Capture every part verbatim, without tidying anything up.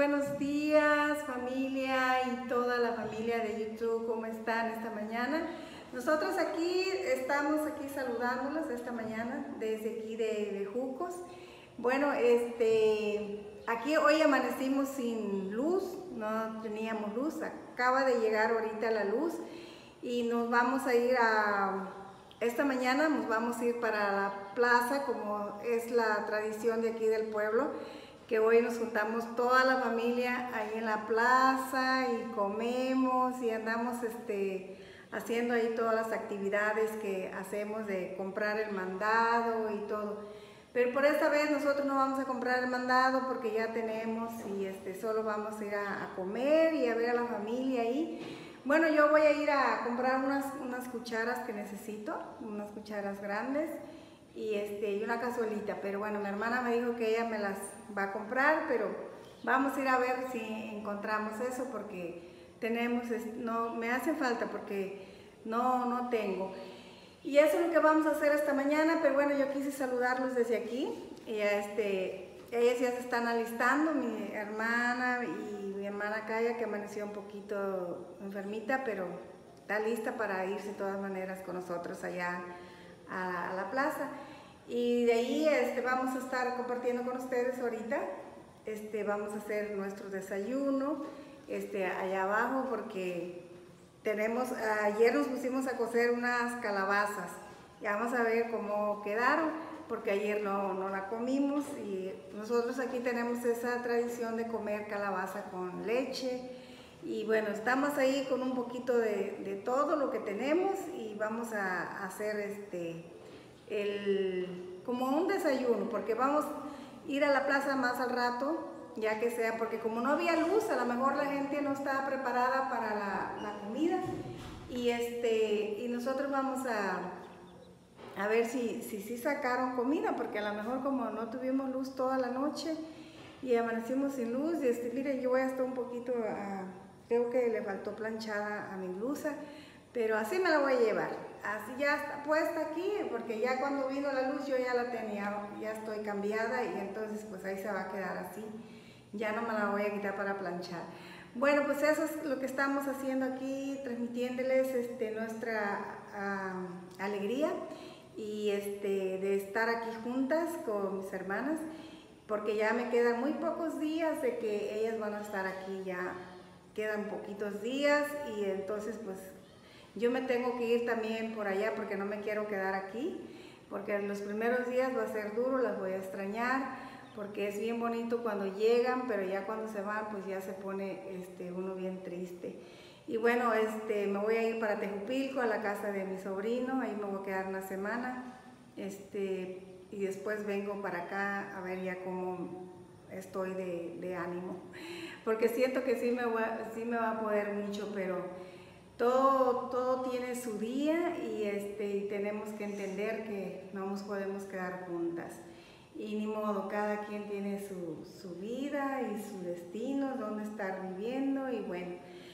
buenos días familia y toda la familia de YouTube, ¿cómo están esta mañana? Nosotros aquí estamos aquí saludándolos esta mañana desde aquí de, de Jucos. Bueno, este, aquí hoy amanecimos sin luz, no teníamos luz, acaba de llegar ahorita la luz y nos vamos a ir a, esta mañana nos vamos a ir para la plaza como es la tradición de aquí del pueblo, que hoy nos juntamos toda la familia ahí en la plaza y comemos y andamos este, haciendo ahí todas las actividades que hacemos de comprar el mandado y todo. Pero por esta vez nosotros no vamos a comprar el mandado porque ya tenemos y este, solo vamos a ir a, a comer y a ver a la familia ahí. Bueno, yo voy a ir a comprar unas, unas cucharas que necesito, unas cucharas grandes y, este, y una cazuelita, pero bueno, mi hermana me dijo que ella me las va a comprar, pero vamos a ir a ver si encontramos eso porque tenemos, no, me hace falta porque no, no tengo. Y eso es lo que vamos a hacer esta mañana, pero bueno, yo quise saludarlos desde aquí. Y este, ellas ya se están alistando, mi hermana y mi hermana Kaya, que amaneció un poquito enfermita, pero está lista para irse de todas maneras con nosotros allá a, a la plaza. Y de ahí este, vamos a estar compartiendo con ustedes ahorita. Este, vamos a hacer nuestro desayuno este, allá abajo porque tenemos, ayer nos pusimos a cocer unas calabazas. Ya vamos a ver cómo quedaron porque ayer no, no la comimos y nosotros aquí tenemos esa tradición de comer calabaza con leche. Y bueno, estamos ahí con un poquito de, de todo lo que tenemos y vamos a, a hacer este... El, como un desayuno, porque vamos a ir a la plaza más al rato, ya que sea, porque como no había luz, a lo mejor la gente no estaba preparada para la, la comida, y, este, y nosotros vamos a, a ver si, si, si sacaron comida, porque a lo mejor como no tuvimos luz toda la noche, y amanecimos sin luz, y este, miren, yo voy a estar un poquito, a, creo que le faltó planchada a mi blusa, pero así me la voy a llevar, así ya está puesta aquí, porque ya cuando vino la luz yo ya la tenía, ya estoy cambiada y entonces pues ahí se va a quedar así, ya no me la voy a quitar para planchar. Bueno, pues eso es lo que estamos haciendo aquí, transmitiéndoles este, nuestra uh, alegría y este, de estar aquí juntas con mis hermanas, porque ya me quedan muy pocos días de que ellas van a estar aquí, ya quedan poquitos días y entonces pues yo me tengo que ir también por allá porque no me quiero quedar aquí, porque en los primeros días va a ser duro, las voy a extrañar, porque es bien bonito cuando llegan, pero ya cuando se van, pues ya se pone este, uno bien triste. Y bueno, este, me voy a ir para Tejupilco, a la casa de mi sobrino, ahí me voy a quedar una semana, este, y después vengo para acá a ver ya cómo estoy de, de ánimo, porque siento que sí me, voy a, sí me va a poder mucho, pero Todo, todo tiene su día y, este, y tenemos que entender que no nos podemos quedar juntas. Y ni modo, cada quien tiene su, su vida y su destino, dónde estar viviendo y bueno,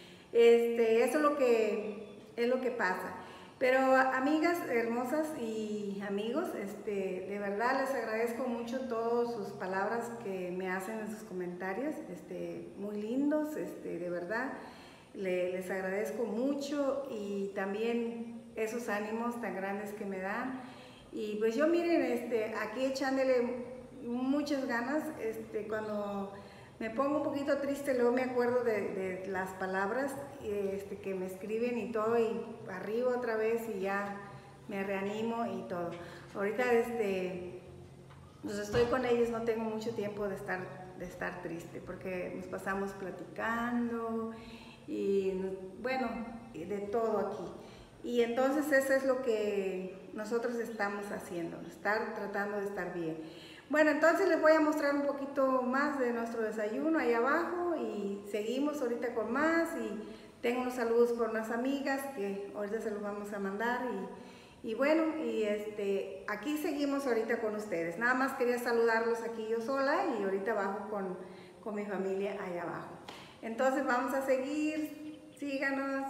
este, eso es lo que, es lo que pasa. Pero amigas hermosas y amigos, este, de verdad les agradezco mucho todas sus palabras que me hacen en sus comentarios, este, muy lindos, este, de verdad. Les agradezco mucho y también esos ánimos tan grandes que me dan. Y pues yo miren, este, aquí echándole muchas ganas, este, cuando me pongo un poquito triste, luego me acuerdo de, de las palabras este, que me escriben y todo, y arriba otra vez y ya me reanimo y todo. Ahorita este, pues estoy con ellos, no tengo mucho tiempo de estar, de estar triste, porque nos pasamos platicando, y bueno, de todo aquí. Y entonces eso es lo que nosotros estamos haciendo, estar tratando de estar bien. Bueno, entonces les voy a mostrar un poquito más de nuestro desayuno ahí abajo y seguimos ahorita con más. Y tengo unos saludos por unas amigas que ahorita se los vamos a mandar. Y, y bueno, y este, aquí seguimos ahorita con ustedes. Nada más quería saludarlos aquí yo sola y ahorita abajo con, con mi familia ahí abajo. Entonces vamos a seguir, síganos.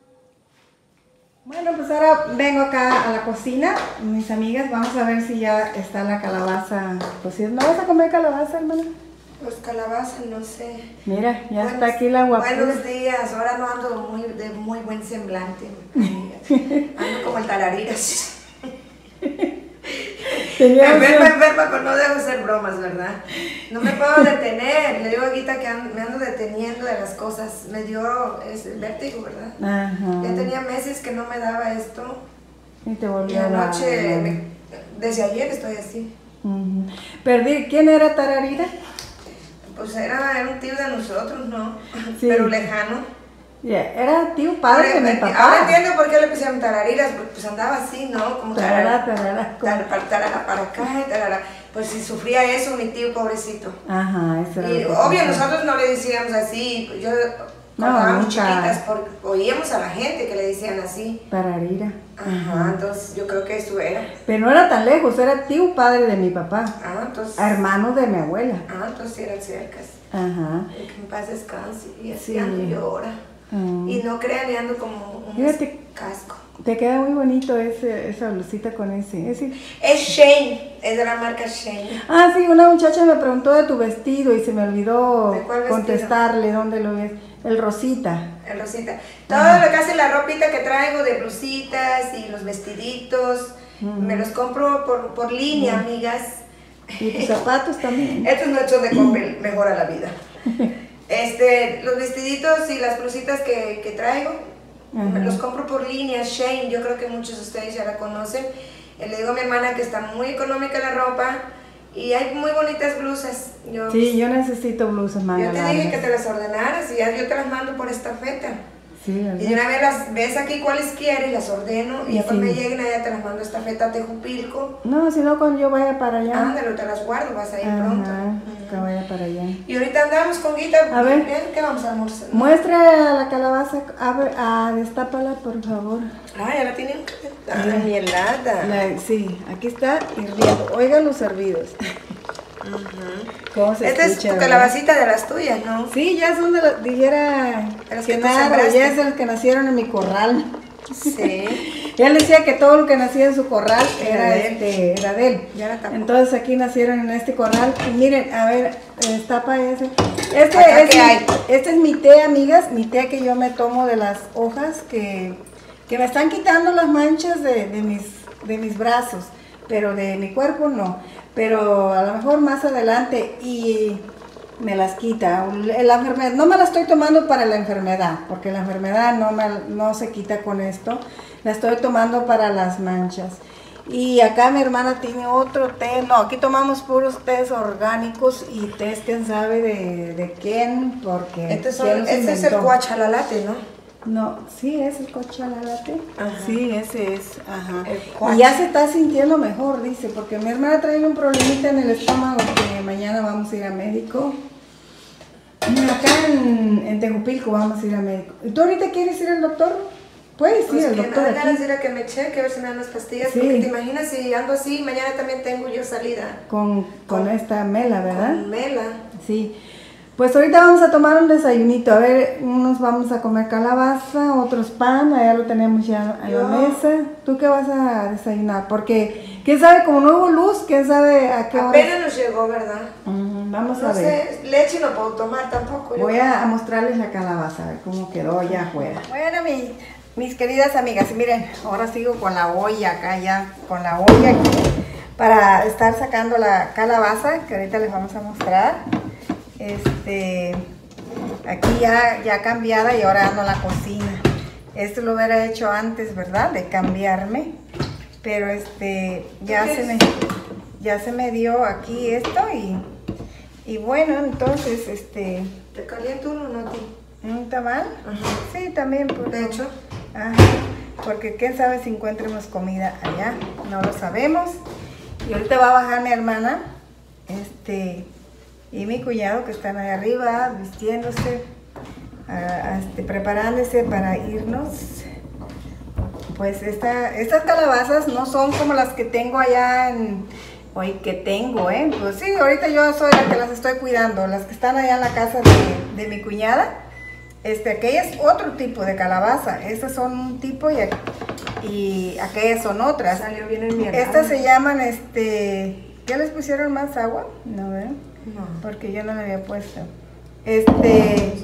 Bueno, pues ahora vengo acá a la cocina, mis amigas, vamos a ver si ya está la calabaza cocida. ¿No vas a comer calabaza, hermana? Pues calabaza, no sé. Mira, ya Buenos, está aquí la guapura. Buenos días, ahora no ando muy, de muy buen semblante. Ando como el tarariras. Enferma, enferma, pero no debo hacer bromas, ¿verdad? No me puedo detener. Le digo a Guita que ando, me ando deteniendo de las cosas. Me dio es, vértigo, ¿verdad? Ajá. Ya tenía meses que no me daba esto. Y te volvió Y a la... anoche, me, desde ayer estoy así. Uh-huh. Perdí, ¿quién era Tararira? Pues era, era un tío de nosotros, ¿no? Sí. Pero lejano. Yeah. Era tío padre ahora, de mi papá. Ahora entiendo por qué le pusieron tarariras, porque pues andaba así, ¿no? Como tarara, tarara, tarara, tarara, tarara para acá y tarara. Pues si sufría eso, mi tío pobrecito. Ajá, eso era. Y obvio, pasaba. Nosotros no le decíamos así, yo cuando no, éramos chiquitas, porque oíamos a la gente que le decían así. Tararira. Ajá, uh-huh. Entonces yo creo que eso era. Pero no era tan lejos, era tío padre de mi papá. Ah, entonces. Hermano de mi abuela. Ah, entonces eran cercas. Ajá. Que en paz descanse y así sí. ando yo ahora. Uh-huh. Y no crean, y ando como un Fíjate, casco. Te queda muy bonito ese, esa blusita con ese, ese. Es Shane, es de la marca Shane. Ah, sí, una muchacha me preguntó de tu vestido y se me olvidó ¿De cuál contestarle dónde lo ves. El rosita. El rosita. Todo ah. lo que hace la ropita que traigo de blusitas y los vestiditos, uh-huh. me los compro por, por línea, uh-huh. amigas. Y tus zapatos también. Estos no hechos de Coppel, mejora la vida. Este, los vestiditos y las blusitas que, que traigo, uh-huh. me los compro por línea, Shane, yo creo que muchos de ustedes ya la conocen. Le digo a mi hermana que está muy económica la ropa y hay muy bonitas blusas. Yo, sí, yo necesito blusas más. Yo te largas. Dije que te las ordenaras y ya yo te las mando por estafeta. Sí, y de una vez las ves aquí cuáles quieres, las ordeno y, y ya cuando sí. me lleguen allá te las mando estafeta de Jupilco. No, si no cuando yo vaya para allá. Ándale, te las guardo, vas a ir Ajá, pronto. Que vaya para allá. Y ahorita andamos con Guita. A ver, ¿qué vamos a almorzar? Muestra a la calabaza, abre, a, destápala por favor. Ah, ya la tienen. Ah, mi helada. La, sí, aquí está hirviendo. Oigan los hervidos. Uh-huh. ¿Cómo se Esta escucha, es tu calabacita de las tuyas, ¿no? Sí, ya son de las, dijera, de las que que nada, ya es de las que nacieron en mi corral. Sí. Él decía que todo lo que nacía en su corral era, era de este, él. era de él. Ya Entonces aquí nacieron en este corral. Y miren, a ver, destapa ese. Este ¿Acá es, qué mi, hay? este es mi té, amigas, mi té que yo me tomo de las hojas que, que me están quitando las manchas de, de, mis, de mis brazos, pero de mi cuerpo no. Pero a lo mejor más adelante y me las quita. La enfermedad, no me la estoy tomando para la enfermedad, porque la enfermedad no, me, no se quita con esto. La estoy tomando para las manchas. Y acá mi hermana tiene otro té. No, aquí tomamos puros tés orgánicos y tés, quién sabe de, de quién, porque este, son, este es el cuachalalate, ¿no? No, sí, es el cochalalate. Sí, ese es. Ajá. Y ya se está sintiendo mejor, dice, porque mi hermana trae un problemita en el estómago que mañana vamos a ir a médico. Acá en, en Tejupilco vamos a ir a médico. ¿Y tú ahorita quieres ir al doctor? Puedes pues ir al doctor. Me dan ganas de ir a que me cheque, a ver si me dan las pastillas. Sí. Porque te imaginas si ando así, mañana también tengo yo salida. Con, con, con esta mela, ¿verdad? Con mela. Sí. Pues ahorita vamos a tomar un desayunito, a ver, unos vamos a comer calabaza, otros pan, allá lo tenemos ya en la mesa. ¿Tú qué vas a desayunar? Porque, ¿quién sabe? Como no hubo luz, ¿quién sabe a qué hora? Apenas nos llegó, ¿verdad? Uh-huh, vamos no a ver. Sé, leche no puedo tomar tampoco. Voy a, a mostrarles la calabaza, a ver cómo quedó ya afuera. Bueno, mi, mis queridas amigas, miren, ahora sigo con la olla acá ya, con la olla aquí, para estar sacando la calabaza, que ahorita les vamos a mostrar. Este, aquí ya, ya cambiada y ahora ando en la cocina. Esto lo hubiera hecho antes, ¿verdad? De cambiarme, pero este, ya se me, ya se me dio aquí esto y, y bueno, entonces, este. ¿Te caliento uno o no a ti? ¿Un tamal? Ajá. Sí, también. Por de hecho. Ajá, porque quién sabe si encuentremos comida allá, no lo sabemos. Y ahorita va a bajar mi hermana, este. y mi cuñado que están ahí arriba vistiéndose, uh, este, preparándose para irnos. Pues esta, estas calabazas no son como las que tengo allá en, hoy que tengo, ¿eh? Pues sí, ahorita yo soy la que las estoy cuidando, las que están allá en la casa de, de mi cuñada. Este, aquella es otro tipo de calabaza, estas son un tipo y, y aquellas son otras. Salió bien en mi hermana. Estas se llaman, este, ¿qué les pusieron más agua? No, ¿eh? No. Porque yo no le había puesto. Este,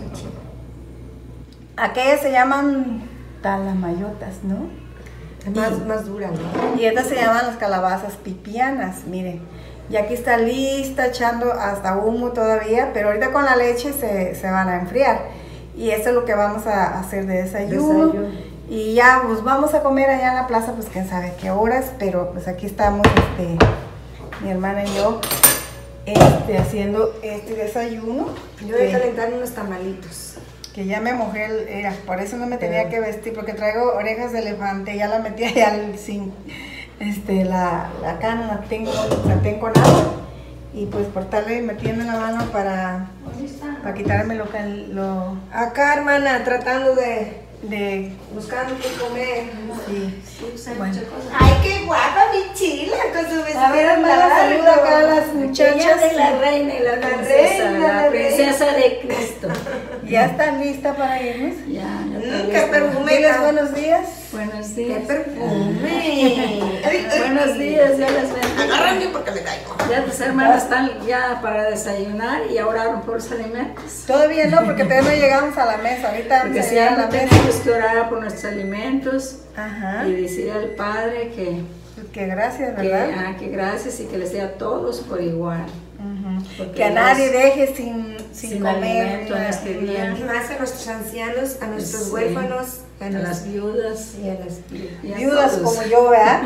aquellas se llaman talamayotas, ¿no? Es más, y, más dura, ¿no? Y estas se llaman las calabazas pipianas, miren. Y aquí está lista, echando hasta humo todavía, pero ahorita con la leche se, se van a enfriar. Y eso es lo que vamos a hacer de desayuno. desayuno. Y ya, pues vamos a comer allá en la plaza, pues quién sabe qué horas, pero pues aquí estamos, este, mi hermana y yo, este, haciendo este desayuno. Yo voy a calentar unos tamalitos. Que ya me mojé, el, era, por eso no me tenía que vestir, porque traigo orejas de elefante, ya la metí allá sin, este, la, la cana la tengo, la tengo con agua, y pues por estarle metiendo la mano para, para quitarme lo que, lo... Acá, hermana, tratando de... de buscando qué comer. Sí, sí bueno. Ay, qué guapa mi chila con su vestido. A ver, hermana, saluda acá a las muchachas de la reina y la, la princesa, reina, la, la princesa de Cristo. ¿Ya están listas para irnos? Ya, ya mm, qué perfume. Diles buenos días. Buenos días. Qué perfume. Buenos días, ya las ven. Agárrame porque me caigo. Ya tus hermanas están ya para desayunar y oraron por los alimentos. Todavía no, porque todavía no llegamos a la mesa. Ahorita porque si ya la mesa. Tenemos que orar por nuestros alimentos. Ajá. Y decir al Padre que, que gracias, ¿verdad? Que, ah, que gracias y que les dé a todos por igual. Uh-huh. Que a nadie deje sin, sin, sin comer alimento en este día. Y más a nuestros ancianos, a nuestros sí. huérfanos, a, a las viudas y a las viudas, viudas como yo, ¿verdad?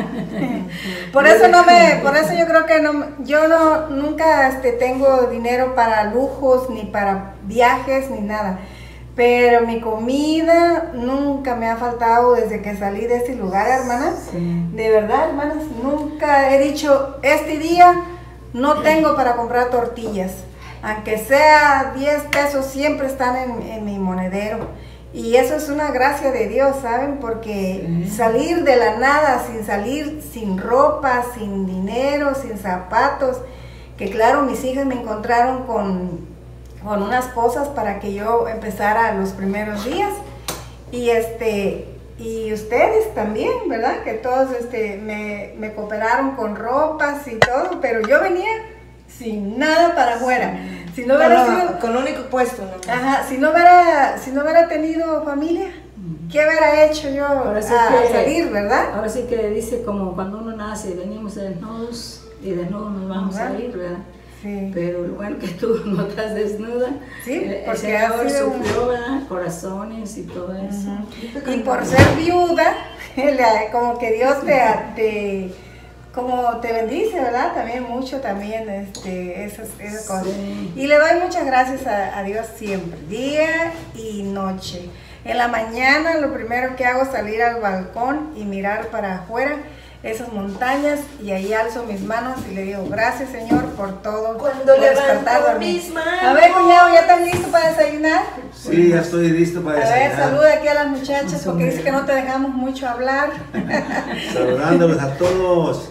Por eso no me, por eso yo creo que no, yo no nunca este, tengo dinero para lujos ni para viajes ni nada. Pero mi comida nunca me ha faltado desde que salí de este lugar, hermanas. Sí. De verdad, hermanas, nunca he dicho, este día no tengo para comprar tortillas. Aunque sea diez pesos, siempre están en, en mi monedero. Y eso es una gracia de Dios, ¿saben? Porque sí. salir de la nada, sin salir, sin ropa, sin dinero, sin zapatos. Que claro, mis hijas me encontraron con... con unas cosas para que yo empezara los primeros días y este y ustedes también, ¿verdad? Que todos este me, me cooperaron con ropas y todo, pero yo venía sin nada para afuera. Si no hubiera con, sido, con lo único puesto, ¿no? Ajá, si no hubiera si no hubiera tenido familia, ¿qué hubiera hecho yo ahora sí a que, salir, verdad? Ahora sí que dice como cuando uno nace, venimos desnudos y desnudos nos vamos ¿verdad? A ir, ¿verdad? Sí. Pero lo bueno que tú no estás desnuda, sí, porque el Señor sufrió, ¿verdad? Corazones y todo eso. Uh-huh. Y por ser viuda, como que Dios te, te, como te bendice, ¿verdad? También mucho, también este, esas, esas sí. cosas. Y le doy muchas gracias a, a Dios siempre, día y noche. En la mañana lo primero que hago es salir al balcón y mirar para afuera esas montañas y ahí alzo mis manos y le digo gracias Señor por todo. Cuando levanto mis manos. A ver, cuñado, ¿ya están listos para desayunar? Sí, ya estoy listo para desayunar. A ver, saluda aquí a las muchachas porque dice que no te dejamos mucho hablar. Saludándoles a todos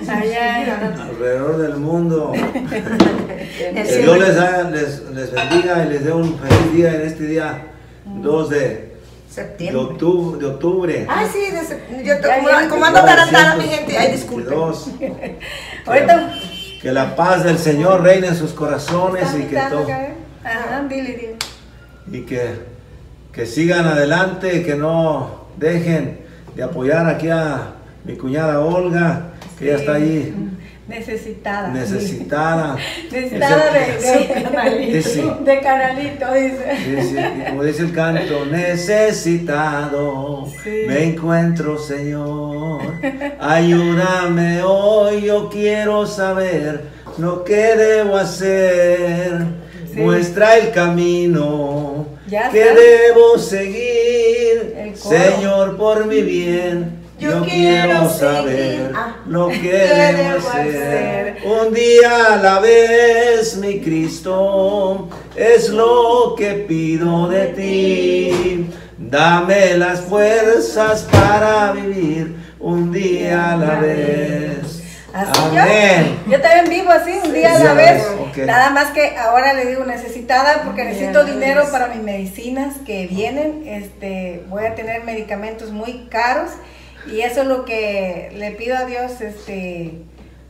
allá alrededor del mundo. Que Dios les, les, les bendiga y les dé un feliz día en este día dos de septiembre. De octubre. De octubre. Ah, sí, de septiembre. Yo estoy como, como ando tarantana, mi gente. Ay, disculpe. Ahorita. Que la paz del Señor reine en sus corazones y que todo. Ajá, dile, dile. Y que, que sigan adelante, que no dejen de apoyar aquí a mi cuñada Olga, que sí. ya está allí. Necesitada. Necesitada. Necesitada de, de, de, sí. de canalito, dice. Sí, sí. Y como dice el canto, necesitado sí. me encuentro, Señor. Ayúdame hoy, yo quiero saber lo que debo hacer. Sí. Muestra el camino ya que está. Debo seguir, Señor, por mi bien. Yo, yo quiero saber ah, lo que debo hacer. Un día a la vez, mi Cristo, es lo que pido de ti. Dame las fuerzas para vivir un día a la vez. Así Amén. Yo, yo también vivo así, un día a la vez. Okay. Nada más que ahora le digo necesitada porque necesito dinero para mis medicinas que vienen. Este, voy a tener medicamentos muy caros. Y eso es lo que le pido a Dios, este,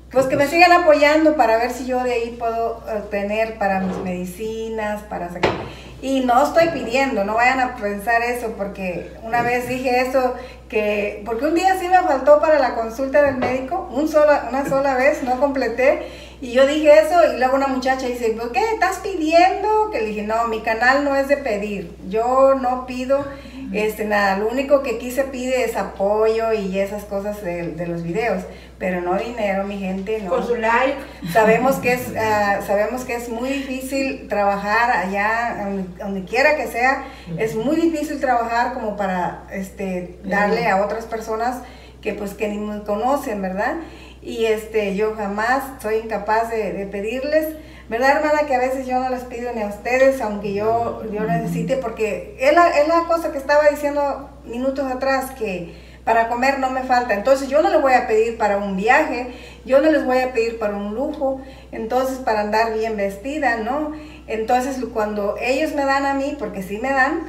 pues que me sigan apoyando para ver si yo de ahí puedo obtener para mis medicinas, para sacar. Y no estoy pidiendo, no vayan a pensar eso, porque una vez dije eso, que porque un día sí me faltó para la consulta del médico, un sola, una sola vez, no completé, y yo dije eso, y luego una muchacha dice, ¿por qué estás pidiendo? Que le dije, no, mi canal no es de pedir, yo no pido este, nada, lo único que aquí se pide es apoyo y esas cosas de, de los videos, pero no dinero, mi gente, no. Con su like. Sabemos que es, uh, sabemos que es muy difícil trabajar allá, donde, donde quiera que sea, es muy difícil trabajar como para este, darle a otras personas que pues que ni me conocen, ¿verdad? Y este, yo jamás soy incapaz de, de pedirles, ¿verdad, hermana? Que a veces yo no les pido ni a ustedes, aunque yo, yo necesite, porque es la, es la cosa que estaba diciendo minutos atrás, que para comer no me falta. Entonces yo no les voy a pedir para un viaje, yo no les voy a pedir para un lujo, entonces para andar bien vestida, ¿no? Entonces cuando ellos me dan a mí, porque sí me dan,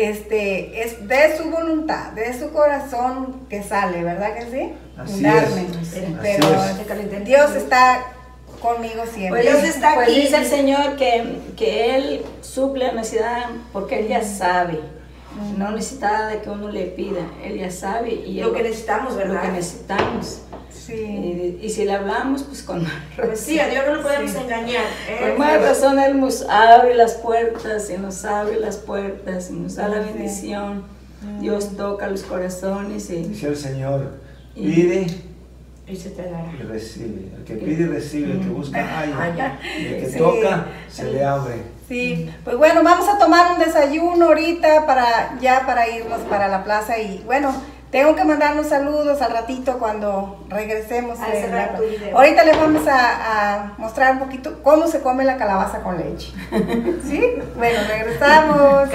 este, es de su voluntad, de su corazón que sale, ¿verdad que sí? Así Darme. es. Pero Así es. Dios está conmigo siempre. Pues, Dios está pues aquí. dice el Señor que, que Él suple la necesidad porque Él ya sabe. No necesita de que uno le pida, Él ya sabe. Y Lo él, que necesitamos, ¿verdad? Lo que necesitamos. Sí. Y, y si le hablamos, pues con más Pues sí, a Dios no lo podemos Sí. engañar. Por Él- más razón Él nos abre las puertas y nos abre las puertas y nos da la Sí. bendición. Dios toca los corazones y, Dice el Señor, y- pide Y se te dará. y recibe. El que pide recibe, el que busca halla. Halla. Y el que Sí. toca se le abre. Sí, pues bueno, vamos a tomar un desayuno ahorita para ya para irnos para la plaza y bueno, tengo que mandarnos saludos al ratito cuando regresemos. Al de cerrar la- tu video. Ahorita les vamos a, a mostrar un poquito cómo se come la calabaza con leche. ¿Sí? Bueno, regresamos.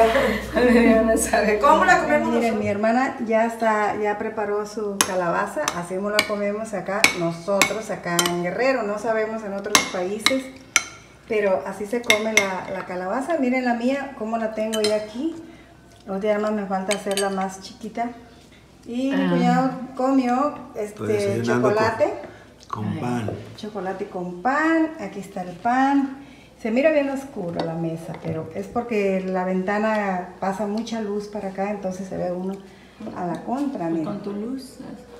no sabe ¿Cómo la comemos Miren, nosotros? mi hermana ya está, ya preparó su calabaza, así como la comemos acá, nosotros acá en Guerrero, no sabemos en otros países, pero así se come la, la calabaza. Miren la mía, cómo la tengo yo aquí. Los días más me falta hacerla más chiquita. Y mi Ah. cuñado comió Pues este desayunando chocolate, Con, con pan. chocolate con pan, aquí está el pan. Se mira bien oscuro la mesa, pero es porque la ventana pasa mucha luz para acá, entonces se ve uno a la contra, mira. con tu luz.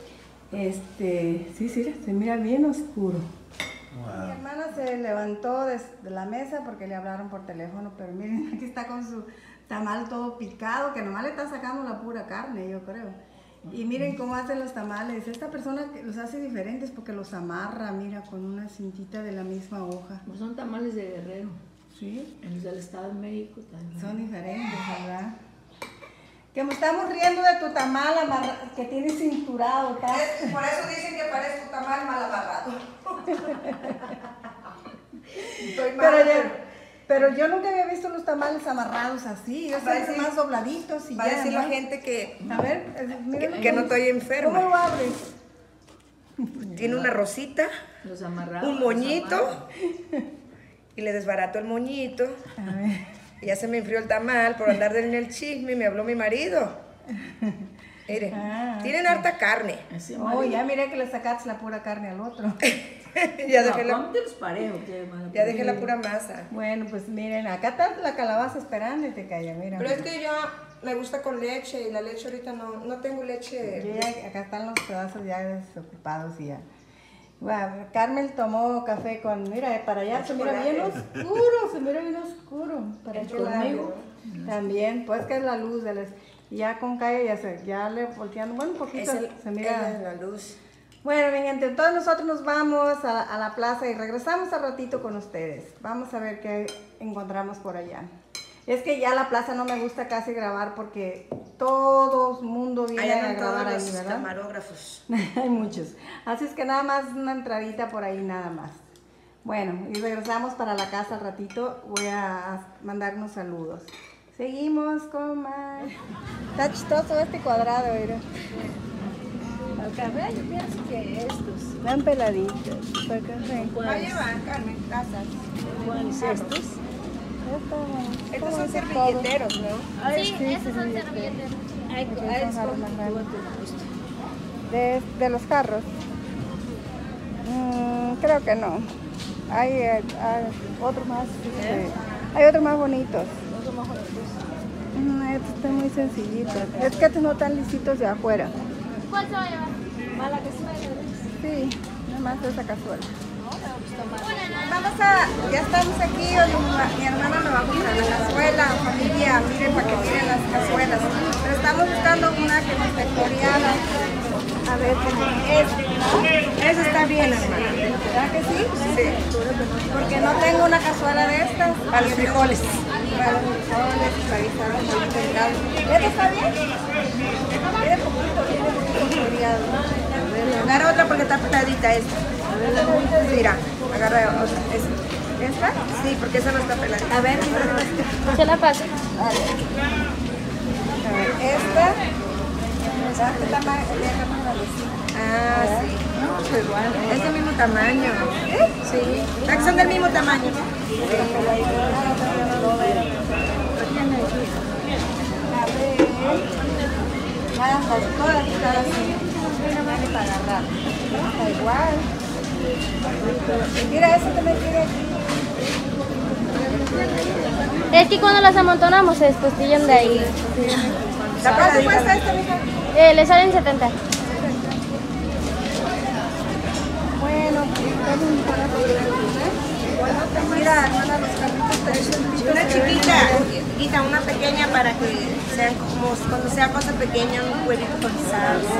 Este, sí, sí, se mira bien oscuro. Mi Wow. hermana se levantó de, de la mesa porque le hablaron por teléfono, pero miren, aquí está con su tamal todo picado, que nomás le está sacando la pura carne, yo creo. Y miren cómo hacen los tamales. Esta persona que los hace diferentes porque los amarra, mira, con una cintita de la misma hoja. Pues son tamales de Guerrero, Sí, en los del Estado de México también. son diferentes, ¿verdad? Que me estamos riendo de tu tamal amarra- que tiene cinturado, ¿tá? Es- Por eso dicen que parezco tamal mal amarrado. Estoy mal, Pero yo, pero yo nunca había visto los tamales amarrados así, yo Va a siempre decir- más dobladitos y Va a ya, decir ¿no? la gente que, A ver, es- mírenlo. que, que no estoy enferma. ¿Cómo lo abres? Tiene una rosita, Los amarrados. un los moñito, amarran. y le desbarato el moñito. A ver. Y ya se me enfrió el tamal por andar en el chisme y me habló mi marido. Miren, Ah, tienen harta carne. Así, Oh, María. ya miré que le sacaste la pura carne al otro. ya No, dejé, la, cómetelos parejos, que van a ya dejé poner. la pura masa. Bueno, pues miren, acá está la calabaza esperando y te calla, mira. Pero es que yo me gusta con leche y la leche ahorita no, no tengo Yo leche. ya- acá están los pedazos ya desocupados y ya. Wow, Carmel tomó café con, mira, para allá se mira bien oscuro, se mira bien oscuro. Para ¿Es aquel lado. conmigo? También, pues que es la luz de las, y ya con calle ya se, ya le volteando, bueno, un poquito Es el, se mira. es la luz. Bueno, mi gente, entonces nosotros nos vamos a, a la plaza y regresamos al ratito con ustedes. Vamos a ver qué encontramos por allá. Es que ya la plaza no me gusta casi grabar porque todo el mundo viene Allá a van todos grabar ahí, los ¿verdad? camarógrafos. Hay muchos. Así es que nada más una entradita por ahí, nada más. Bueno, y regresamos para la casa al ratito. Voy a mandar unos saludos. Seguimos con más. Está chistoso este cuadrado, mira. Al café yo pienso que estos. Están peladitos. Para café. Allá van, Carmen, casas. ¿Cuáles estos? Estos son servilleteros, ¿no? Ay, Sí, sí, son servilleteros. Ay, Muchos ay, son es jarros como más tú grandes. te gusta. De, de los carros. Mm, creo que no. Hay, hay otros más, ¿Eh? hay otros más bonitos. Otros más bonitos. Mm, estos están muy sencillitos. Es que estos no están lisitos de afuera. ¿Cuál se va a llevar? ¿Mala cazuela? Sí, nada más esa cazuela. Vamos a, ya estamos aquí, mi, mi hermana me va a comprar la cazuela, familia, miren para que miren las cazuelas. Pero estamos buscando una que no esté floreada. A ver, es, esa está bien, hermana. ¿Verdad que sí? Sí. Porque no tengo una cazuela de estas. Para los frijoles. Para los frijoles, para guisar un poquito de caldo. ¿Esta está bien? Tiene poquito, tiene poquito floreado. Agarra otra porque está peladita esta. Mira, agarra otra. Esta. ¿Esta? Sí, porque esa no está peladita. A ver, Se la paso. vale. A ver, esta. Este tamaño, Ah, sí. no, pues igual. Es del mismo tamaño. ¿Eh? Sí. ¿Verdad que son del mismo tamaño? Sí. A ver. Nada, todas están así. Para agarrar. Está igual. Mira, ese también quiere aquí. Es que cuando las amontonamos se despostillan de ahí. ¿Cuánto cuesta esta, mija? Eh, le salen setenta. Bueno, mira, hermana, los carritos. Una chiquita, chiquita, una pequeña para que sean como cuando sea cosa pequeña, un huevito con salsa.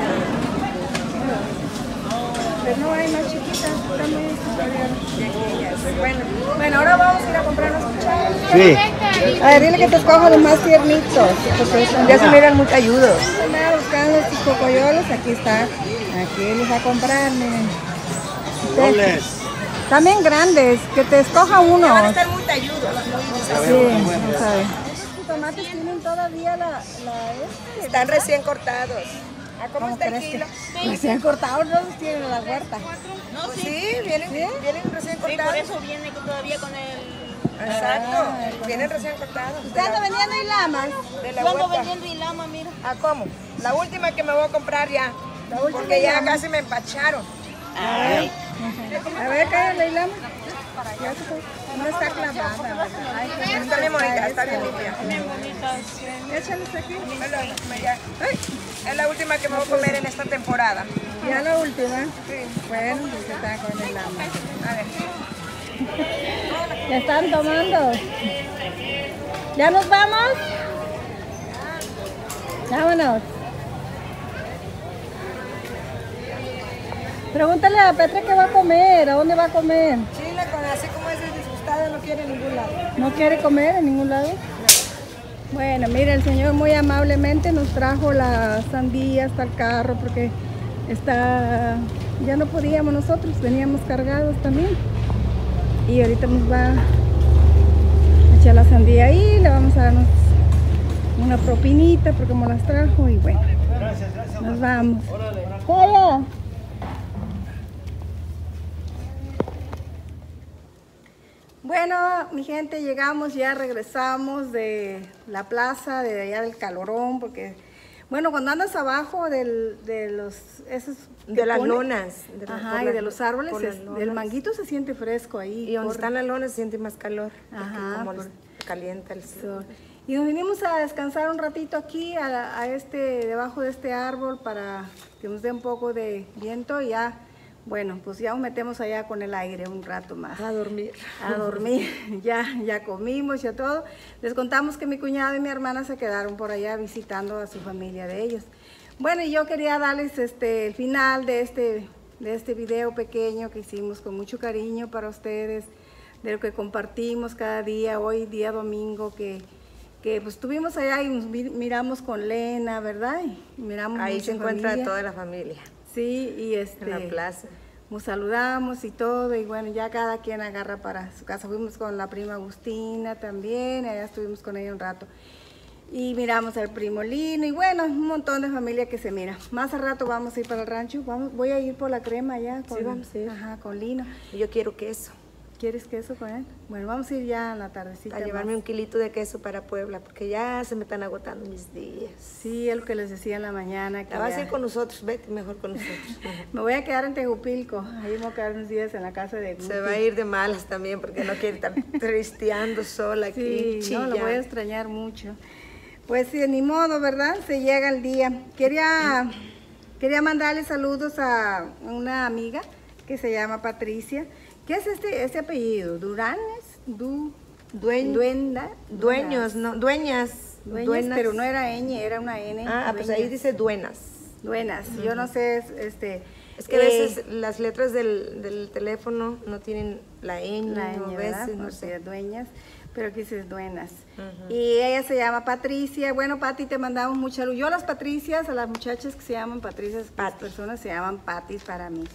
Pero no hay más chiquitas, están muy tutoriales. Bueno, bueno, ahora vamos a ir a comprar los cucharas. Sí. A ver, dile que te escojo los más tiernitos. Ya se miran muy ayudos. Nada, buscando los cocoyolos, aquí está. Aquí los va a comprar, miren. Roles. También grandes, que te escoja uno. Van a estar muy ayudos. Sí, vamos a ver. Estos tomates tienen todavía la... la este, Están recién cortados. ¿A cómo está el kilo? recién cortados, no los tienen en la huerta. Pues sí, vienen, vienen recién cortados. Por eso viene todavía con el... Exacto, vienen recién cortados. ¿Usted anda vendiendo ilamas? De la Yo ando huerta. vendiendo ilama, mira. ¿A cómo? La última que me voy a comprar ya. La última Porque ya ilama. casi me empacharon. Ay. A ver, cállate la ilama. Ya se fue. No está clavada. ¿verdad? Ay, qué bonita Está bien bonita, esta. está bien limpia. Échales aquí. Bueno, ya. Ay, es la última que me voy a comer en esta temporada. Ya la última. Bueno, pues está con el ilama. A ver. ¿Ya están tomando? ¿Ya nos vamos? Vámonos. Pregúntale a Petra qué va a comer, a dónde va a comer. Chile, con así como es disgustada, no quiere en ningún lado. ¿No quiere comer en ningún lado? Bueno, mira, el señor muy amablemente nos trajo la sandía hasta el carro porque está, ya no podíamos nosotros, veníamos cargados también. Y ahorita nos va a echar la sandía ahí, le vamos a dar una propinita porque como las trajo y bueno, nos vamos. ¡Hola! Bueno, mi gente, llegamos, ya regresamos de la plaza, de allá del Calorón, porque, bueno, cuando andas abajo del, de los, esos... De las ponen, lonas. De la, ajá, y la, de los árboles, es, es, el manguito se siente fresco ahí. Y donde corre. están las lonas se siente más calor. Ajá, Como por, calienta el sol. So, y nos vinimos a descansar un ratito aquí, a, a este, debajo de este árbol, para que nos dé un poco de viento y ya... Bueno, pues ya nos metemos allá con el aire un rato más. A dormir. A dormir. Ya, ya comimos, ya todo. Les contamos que mi cuñado y mi hermana se quedaron por allá visitando a su familia de ellos. Bueno, y yo quería darles este, el final de este, de este video pequeño que hicimos con mucho cariño para ustedes, de lo que compartimos cada día, hoy día domingo, que, que pues estuvimos allá y nos miramos con Lena, ¿verdad? Y miramos ahí se encuentra familia. toda la familia. Sí, y este, en la plaza. Nos saludamos y todo, y bueno, ya cada quien agarra para su casa. Fuimos con la prima Agustina también, allá estuvimos con ella un rato. Y miramos al primo Lino, y bueno, un montón de familia que se mira. Más al rato vamos a ir para el rancho, vamos, voy a ir por la crema allá con, sí, vamos a ir. Ajá, con Lino. Y yo quiero queso. ¿Quieres queso con él? Bueno, vamos a ir ya en la tardecita. A llevarme más. un kilito de queso para Puebla, porque ya se me están agotando mis días. Sí, es lo que les decía en la mañana. Que la vas ya... a ir con nosotros, vete mejor con nosotros. Me voy a quedar en Tejupilco, ahí me voy a quedar unos días en la casa de Guti. Se va a ir de malas también, porque no quiere estar tristeando sola aquí. Sí, no, lo voy a extrañar mucho. Pues sí, ni modo, ¿verdad? Se llega el día. Quería, quería mandarle saludos a una amiga que se llama Patricia. ¿Qué es este, este apellido? ¿Duranes? Du, Duen, duenda, dueños, no, dueñas. Dueñas, duenas. Pero no era ñ, era una N. Ah, pues ahí dice duenas. Duenas, uh-huh. Yo no sé, este... Es que a veces eh, las letras del, del teléfono no tienen la ñ, la ñ, a veces, no sé. Dueñas, pero aquí dice duenas. Uh-huh. Y ella se llama Patricia. Bueno, Pati, te mandamos mucha luz. Yo a las Patricias, a las muchachas que se llaman Patricias, las personas se llaman Patis para mí.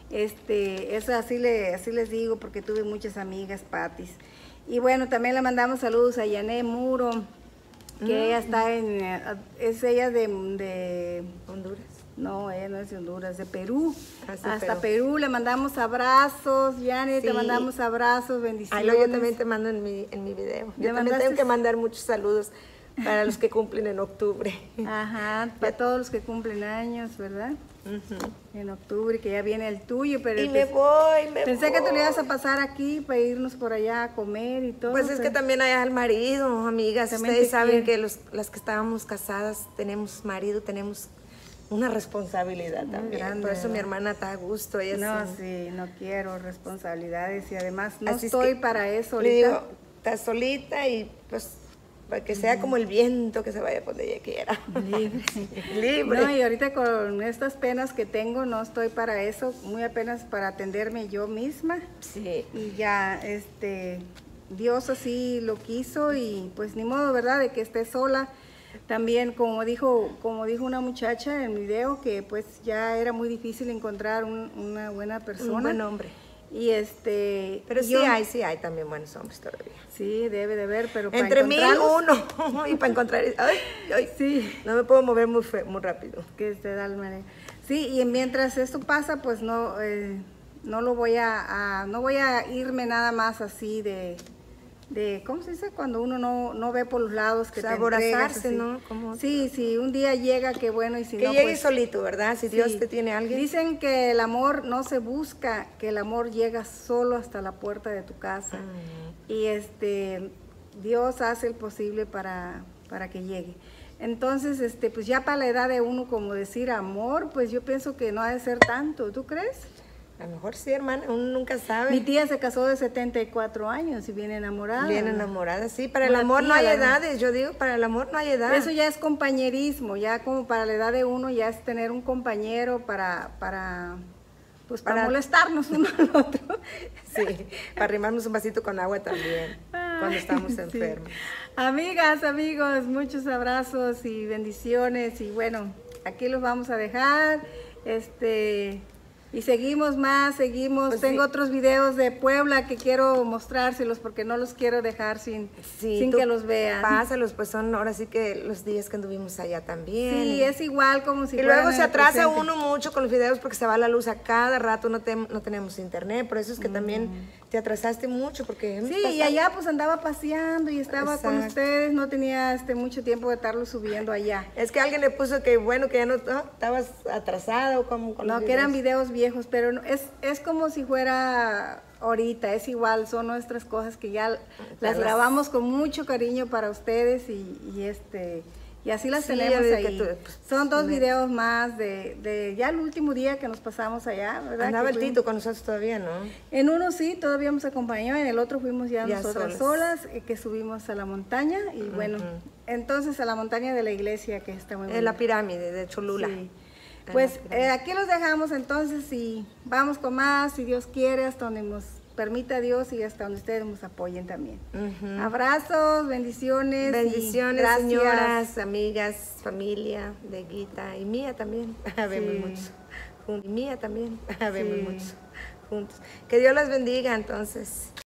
Este, eso así, le, así les digo porque tuve muchas amigas Patis. Y bueno, también le mandamos saludos a Yané Muro, que mm. ella está en, es ella de, de Honduras. No, ella no es de Honduras, de Perú. Así Hasta Perú. Perú le mandamos abrazos, Yané, sí. Te mandamos abrazos, bendiciones. Ay, yo también te mando en mi, en mi video. Yo también tengo que mandar muchos saludos para los que cumplen en octubre. Ajá, para todos los que cumplen años, ¿verdad? Uh-huh. En octubre, que ya viene el tuyo, pero... Y pues, me voy, me Pensé voy. que te lo ibas a pasar aquí para irnos por allá a comer y todo. Pues es pero... que también hay al marido, amigas. También ustedes saben quiere. que los, las que estábamos casadas tenemos marido, tenemos una responsabilidad también. Grande, por eso ¿verdad? Mi hermana está a gusto. Ella no, sí. sí, no quiero responsabilidades y además no Así estoy es que para eso ahorita. Le digo, estás solita y pues... para que sea como el viento que se vaya por donde ella quiera. Libre. Libre. No, y ahorita con estas penas que tengo, no estoy para eso, muy apenas para atenderme yo misma. Sí. Y ya, este, Dios así lo quiso y pues ni modo, ¿verdad? De que esté sola. También, como dijo, como dijo una muchacha en el video, que pues ya era muy difícil encontrar un, una buena persona. Un buen hombre. Y este... Pero sí yo, hay, sí hay también buenos hombres todavía. Sí, debe de haber, pero para entre mil uno y para encontrar... Ay, ay, sí. No me puedo mover muy, fe, muy rápido. Que se da el manera. Sí, y mientras esto pasa, pues no, eh, no lo voy a, a... No voy a irme nada más así de... de ¿cómo se dice? Cuando uno no, no ve por los lados que aborazarse, ¿no? ¿Cómo? Sí, sí, un día llega, qué bueno, y si que no, llegue pues, solito, ¿verdad? Si sí. Dios te tiene a alguien. Dicen que el amor no se busca, que el amor llega solo hasta la puerta de tu casa. Uh-huh. Y este, Dios hace el posible para, para que llegue. Entonces, este, pues ya para la edad de uno, como decir amor, pues yo pienso que no ha de ser tanto, ¿tú crees? A lo mejor sí, hermana, uno nunca sabe. Mi tía se casó de setenta y cuatro años y viene enamorada. Viene enamorada, sí. Para el amor no hay edades, yo digo, para el amor no hay edad. Eso ya es compañerismo, ya como para la edad de uno ya es tener un compañero para, para, pues para, para molestarnos uno al otro. Sí, para arrimarnos un vasito con agua también, Ay, cuando estamos enfermos. Sí. Amigas, amigos, muchos abrazos y bendiciones y bueno, aquí los vamos a dejar, este... Y seguimos más, seguimos. Pues Tengo sí. otros videos de Puebla que quiero mostrárselos porque no los quiero dejar sin, sí, sin que los vean. Pásalos, pues son ahora sí que los días que anduvimos allá también. Sí, es igual como si Y luego se atrasa presente. uno mucho con los videos porque se va la luz a cada rato, no, te, no tenemos internet, por eso es que mm. también te atrasaste mucho porque... Sí, pasado. Y allá pues andaba paseando y estaba Exacto. con ustedes, no tenía este, mucho tiempo de estarlo subiendo allá. Es que alguien le puso que bueno, que ya no, no estabas atrasada o como con No, los que eran videos viejos, pero no, es, es como si fuera ahorita, es igual, son nuestras cosas que ya las, las grabamos con mucho cariño para ustedes y, y este... Y así las sí, tenemos ahí. Tú, pues, Son dos me... videos más de, de ya el último día que nos pasamos allá, ¿verdad? Andaba el Tito con nosotros todavía, ¿no? En uno sí, todavía nos acompañó, en el otro fuimos ya, ya nosotras solas, solas que subimos a la montaña y uh-huh. bueno, entonces a la montaña de la iglesia que está muy En la pirámide de Cholula. Sí. Pues eh, aquí los dejamos entonces y vamos con más, si Dios quiere, hasta donde nos permita Dios y hasta donde ustedes nos apoyen también. Uh-huh. Abrazos, bendiciones. Bendiciones, y señoras, amigas, familia de Guita y mía también. Vemos sí. mucho. Juntos. Y mía también. Vemos sí. mucho. Juntos. Que Dios las bendiga entonces.